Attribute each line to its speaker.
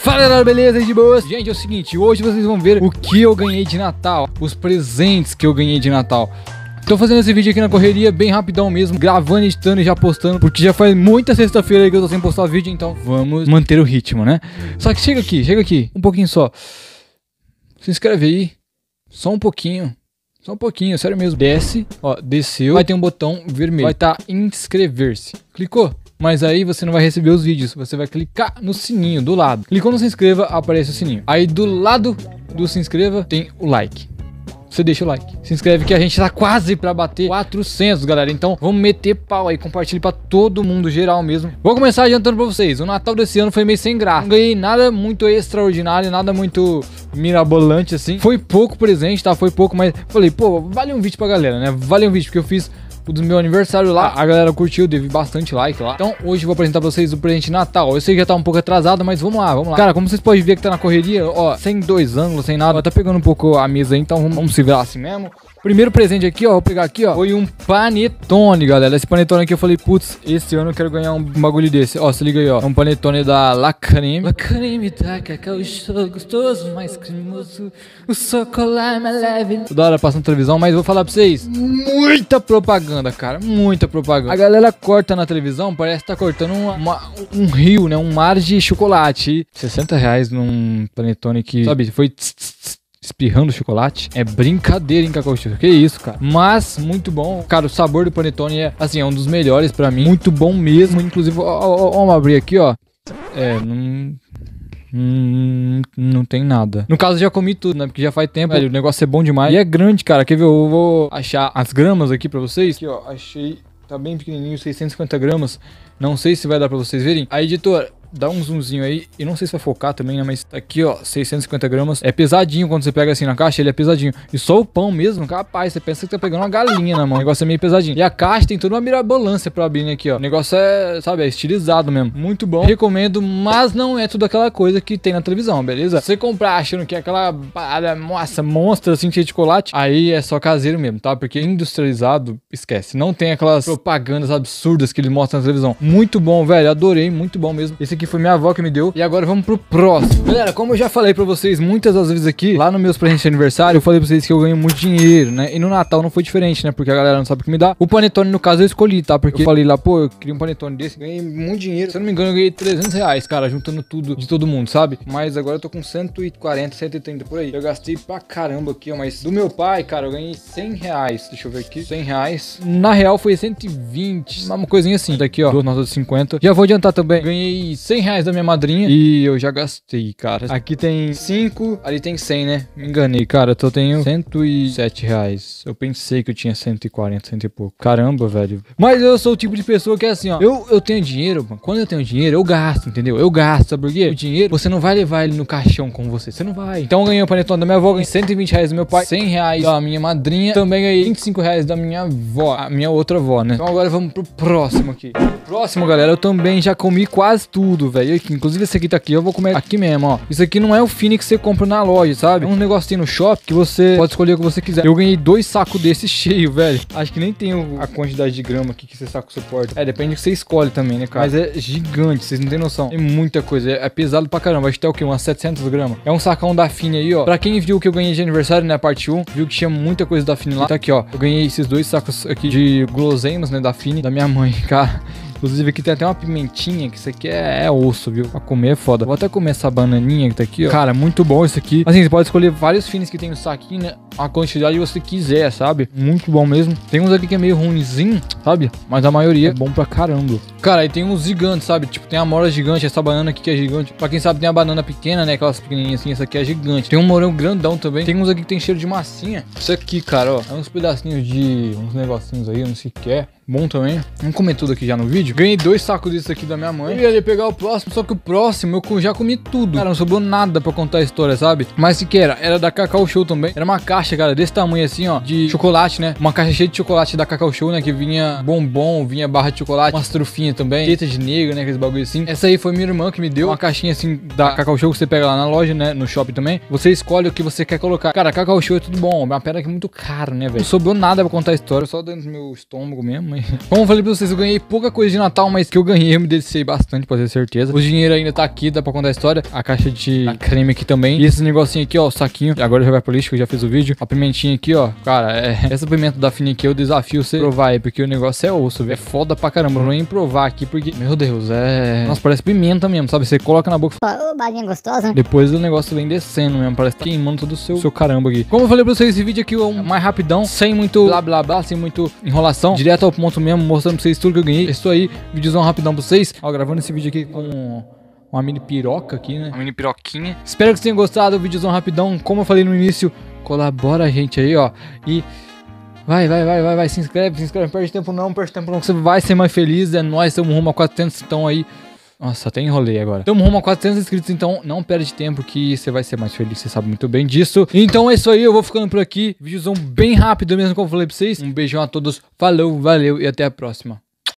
Speaker 1: Fala galera, beleza? De boas? Gente, é o seguinte, hoje vocês vão ver o que eu ganhei de Natal, os presentes que eu ganhei de Natal. Tô fazendo esse vídeo aqui na correria, bem rapidão mesmo, gravando, editando e já postando, porque já faz muita sexta-feira aí que eu tô sem postar vídeo, então vamos manter o ritmo, né? Só que chega aqui, um pouquinho só. Se inscreve aí, só um pouquinho, sério mesmo. Desce, ó, desceu, vai ter um botão vermelho, vai estar inscrever-se. Clicou? Mas aí você não vai receber os vídeos, você vai clicar no sininho do lado. Clicou no se inscreva, aparece o sininho. Aí do lado do se inscreva tem o like. Você deixa o like, se inscreve que a gente tá quase pra bater 400, galera. Então vamos meter pau aí, compartilhe pra todo mundo, geral mesmo. Vou começar adiantando pra vocês, o Natal desse ano foi meio sem graça. Não ganhei nada muito extraordinário, nada muito mirabolante assim. Foi pouco presente, tá? Foi pouco, mas falei, pô, vale um vídeo pra galera, né? Vale um vídeo, porque eu fiz o do meu aniversário lá, a galera curtiu, teve bastante like lá. Então hoje eu vou apresentar pra vocês o presente de Natal. Eu sei que já tá um pouco atrasado, mas vamos lá. Cara, como vocês podem ver que tá na correria, ó, sem dois ângulos, sem nada, tá pegando um pouco a mesa aí, então vamos se virar assim mesmo. Primeiro presente aqui, ó, vou pegar aqui, ó, foi um panetone, galera. Esse panetone aqui eu falei, putz, esse ano eu quero ganhar um bagulho desse. Ó, se liga aí, ó, é um panetone da La Creme. La Creme da cacau show, gostoso, mais cremoso, o chocolate mais leve. Toda hora passando televisão, mas vou falar pra vocês, muita propaganda, cara, muita propaganda. A galera corta na televisão, parece que tá cortando um rio, né, um mar de chocolate. R$60 num panetone que, sabe, foi espirrando chocolate. É brincadeira em Cacau Show. Que isso, cara. Mas, muito bom. Cara, o sabor do panetone é, assim, é um dos melhores pra mim. Muito bom mesmo. Inclusive, ó, vamos abrir aqui, ó. É, não tem nada. No caso, já comi tudo, né? Porque já faz tempo. Velho, o negócio é bom demais. E é grande, cara. Quer ver? Eu vou achar as gramas aqui pra vocês. Aqui, ó. Achei. Tá bem pequenininho, 650 gramas. Não sei se vai dar pra vocês verem. Aí, editor, dá um zoomzinho aí, e não sei se vai focar também, né, mas tá aqui, ó, 650 gramas, é pesadinho quando você pega assim na caixa, ele é pesadinho, e só o pão mesmo, capaz, você pensa que tá pegando uma galinha na mão, o negócio é meio pesadinho, e a caixa tem toda uma mirabolância pra abrir, né, aqui, ó, o negócio é, sabe, é estilizado mesmo, muito bom, recomendo, mas não é tudo aquela coisa que tem na televisão, beleza? Você comprar achando que é aquela parada, nossa, monstra assim, cheia de chocolate, aí é só caseiro mesmo, tá, porque industrializado, esquece, não tem aquelas propagandas absurdas que eles mostram na televisão, muito bom, velho, adorei, muito bom mesmo, esse aqui foi minha avó que me deu. E agora vamos pro próximo. Galera, como eu já falei pra vocês muitas das vezes aqui, lá nos meus presentes de aniversário, eu falei pra vocês que eu ganho muito dinheiro, né? E no Natal não foi diferente, né? Porque a galera não sabe o que me dá. O panetone, no caso, eu escolhi, tá? Porque eu falei lá, pô, eu queria um panetone desse, ganhei muito dinheiro. Se eu não me engano, eu ganhei R$300, cara, juntando tudo de todo mundo, sabe? Mas agora eu tô com 140, 130 por aí. Eu gastei pra caramba aqui, ó. Mas do meu pai, cara, eu ganhei R$100. Deixa eu ver aqui. R$100. Na real foi 120. Uma coisinha assim. Daqui, ó. Duas notas de 50. Já vou adiantar também. Ganhei R$100 da minha madrinha e eu já gastei, cara. Aqui tem 5, ali tem 100, né? Me enganei, cara. Eu tenho R$107. Eu pensei que eu tinha 140, 100 e pouco. Caramba, velho. Mas eu sou o tipo de pessoa que é assim, ó. Eu tenho dinheiro, mano. Quando eu tenho dinheiro, eu gasto, entendeu? Eu gasto, sabe por quê? O dinheiro, você não vai levar ele no caixão com você. Você não vai. Então eu ganhei o panetone da minha avó, ganhei R$120 do meu pai, R$100 da minha madrinha. Também ganhei R$25 da minha avó, a minha outra avó, né? Então agora vamos pro próximo aqui. Próximo, galera, eu também já comi quase tudo, velho. Inclusive esse aqui tá aqui, eu vou comer aqui mesmo, ó. Isso aqui não é o fine que você compra na loja, sabe? É um negocinho no shopping que você pode escolher o que você quiser. Eu ganhei 2 sacos desses cheios, velho. Acho que nem tem a quantidade de grama aqui que esse saco suporta. É, depende do que você escolhe também, né, cara? Mas é gigante, vocês não tem noção. Tem muita coisa, é pesado pra caramba. Acho que tem o quê? Umas 700 gramas. É um sacão da Fine aí, ó. Pra quem viu o que eu ganhei de aniversário, né, parte 1, viu que tinha muita coisa da Fine lá. Tá aqui, ó. Eu ganhei esses 2 sacos aqui de guloseimas, né, da Fine, da minha mãe, cara. Inclusive aqui tem até uma pimentinha, que isso aqui é osso, viu? Pra comer é foda. Vou até comer essa bananinha que tá aqui, ó. Cara, muito bom isso aqui. Assim, você pode escolher vários fines que tem no saquinho, né? A quantidade que você quiser, sabe? Muito bom mesmo. Tem uns aqui que é meio ruimzinho, sabe? Mas a maioria é bom pra caramba. Cara, aí tem uns gigantes, sabe? Tipo, tem a mora gigante, essa banana aqui que é gigante. Pra quem sabe, tem a banana pequena, né? Aquelas pequenininhas assim, essa aqui é gigante. Tem um morango grandão também. Tem uns aqui que tem cheiro de massinha. Isso aqui, cara, ó. É uns pedacinhos de... uns negocinhos aí, eu não sei o que é. Bom também. Vamos comer tudo aqui já no vídeo. Ganhei 2 sacos disso aqui da minha mãe. Eu ia pegar o próximo, só que o próximo eu já comi tudo. Cara, não sobrou nada pra contar a história, sabe? Mas o que era? Era da Cacau Show também. Era uma caixa, cara, desse tamanho assim, ó, de chocolate, né? Uma caixa cheia de chocolate da Cacau Show, né? Que vinha bombom, vinha barra de chocolate, umas trufinhas também, teta de negro, né? Aqueles bagulho assim. Essa aí foi minha irmã que me deu. Uma caixinha assim da Cacau Show que você pega lá na loja, né? No shopping também. Você escolhe o que você quer colocar. Cara, Cacau Show é tudo bom. Uma pena que é muito caro, né, velho? Não sobrou nada pra contar a história, só dentro do meu estômago mesmo, mas também. Como eu falei pra vocês, eu ganhei pouca coisa de Natal, mas que eu ganhei eu me deliciei bastante, pra ter certeza. O dinheiro ainda tá aqui, dá pra contar a história. A caixa de creme aqui também. E esse negocinho aqui, ó, o saquinho. Agora já vai pro lixo, que eu já fiz o vídeo. A pimentinha aqui, ó. Cara, essa pimenta da Fini aqui eu desafio você provar aí, porque o negócio é osso, velho. É foda pra caramba. Eu não ia provar aqui, porque, meu Deus, Nossa, parece pimenta mesmo, sabe? Você coloca na boca.
Speaker 2: Ô, balinha gostosa.
Speaker 1: Depois o negócio vem descendo mesmo. Parece queimando todo o seu caramba aqui. Como eu falei pra vocês, esse vídeo aqui é mais rapidão, sem muito blá blá blá, sem muito enrolação. Direto ao ponto mesmo, mostrando pra vocês tudo que eu ganhei. Estou aí, vídeozão rapidão pra vocês. Ó, gravando esse vídeo aqui com uma mini piroca aqui, né? Uma mini piroquinha. Espero que vocês tenham gostado do vídeozão rapidão. Como eu falei no início, colabora a gente aí, ó. E vai, se inscreve, não perde tempo não, que você vai ser mais feliz. É nóis, estamos rumo a 400, então aí. Nossa, até enrolei agora. Estamos rumo a 400 inscritos, então não perde tempo que você vai ser mais feliz, você sabe muito bem disso. Então é isso aí, eu vou ficando por aqui. Vídeozão bem rápido mesmo, como eu falei pra vocês. Um beijão a todos, falou, valeu e até a próxima.